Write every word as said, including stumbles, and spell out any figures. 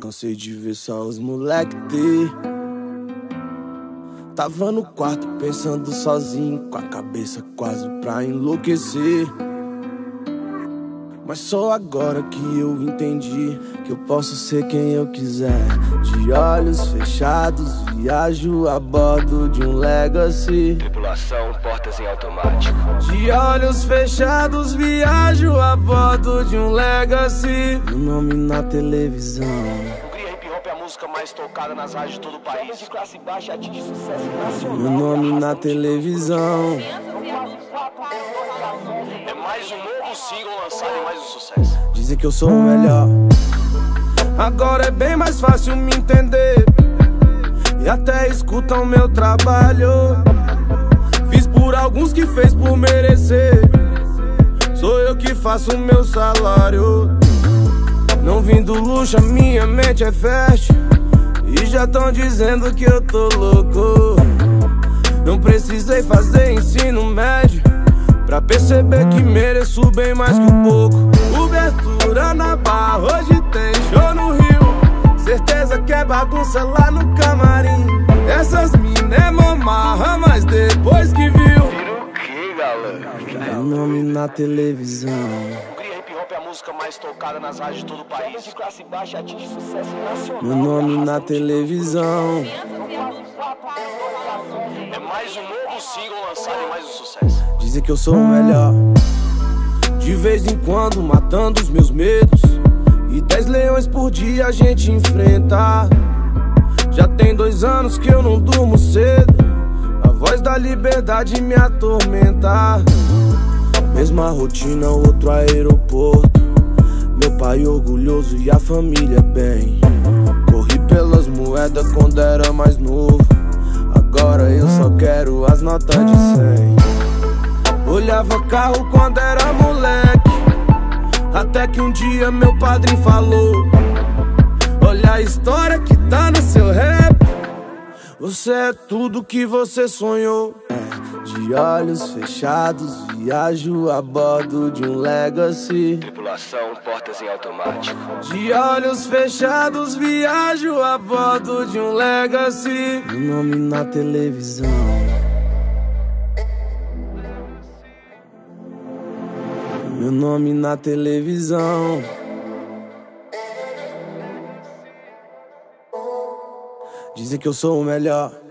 cansei de ver só os moleque ter. Tava no quarto pensando sozinho, com a cabeça quase pra enlouquecer. Mas só agora que eu entendi que eu posso ser quem eu quiser. De olhos fechados, viajo a bordo de um Legacy. Tripulação, portas em automático. De olhos fechados, viajo a bordo de um Legacy. Meu nome na televisão. Hungria Hip Hop é a música mais tocada nas rádios de todo o país. De classe baixa atinge sucesso nacional. Meu nome na televisão. É mais um novo single lançado e mais um sucesso. Dizem que eu sou o melhor. Agora é bem mais fácil me entender. E até escutam meu trabalho. Fiz por alguns que fez por merecer. Sou eu que faço o meu salário. Não vim do luxo, a minha mente é fértil. E já tão dizendo que eu tô louco. Não precisei fazer ensino médio pra perceber que mereço bem mais que um pouco. Cobertura na barra, hoje tem show no Rio. Certeza que é bagunça lá no camarim. Essas mina é mamarra, mas depois que viu, Vira o que, galera? meu nome na televisão. Hungria Hip Hop é a música mais tocada nas rádios de todo o país. De classe baixa atinge sucesso nacional. Meu nome na televisão. É mais um novo single lançado e mais um sucesso. Dizem que eu sou o melhor. De vez em quando matando os meus medos. E dez leões por dia a gente enfrenta. Já tem dois anos que eu não durmo cedo. A voz da liberdade me atormenta. Mesma rotina, outro aeroporto. Meu pai orgulhoso e a família bem. Corri pelas moedas quando era mais novo. Agora eu só quero as notas de cem. Olhava carro quando era moleque. Até que um dia meu padrinho falou: olha a história que tá no seu rap. Você é tudo que você sonhou. De olhos fechados, viajo a bordo de um Legacy. Tripulação, portas em automático. De olhos fechados, viajo a bordo de um Legacy. Meu nome na televisão. Meu nome na televisão. Dizem que eu sou o melhor.